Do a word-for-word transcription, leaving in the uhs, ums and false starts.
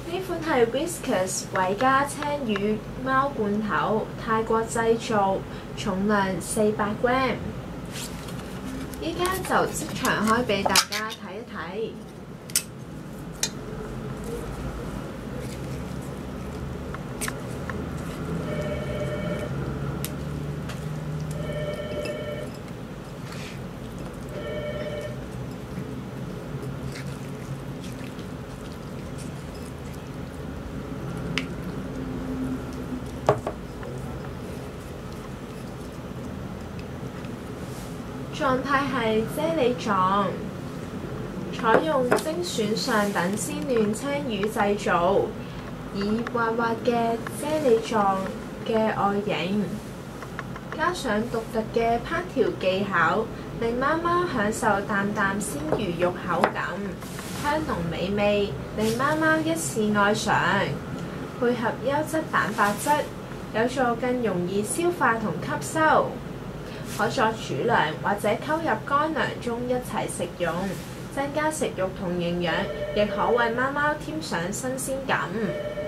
呢款係 Whiskas 維加青魚貓罐頭，泰國製造，重量四百 gram。依家就即場開俾大家睇一睇。狀態係啫喱狀，採用精選上等鮮嫩青魚製造，以滑滑嘅啫喱狀嘅外形，加上獨特嘅烹調技巧，令媽媽享受啖啖鮮魚肉口感，香濃美味，令媽媽一試愛上。配合優質蛋白質，有助更容易消化同吸收。可作主糧或者溝入乾糧中一齊食用，增加食慾同營養，亦可為貓貓添上新鮮感。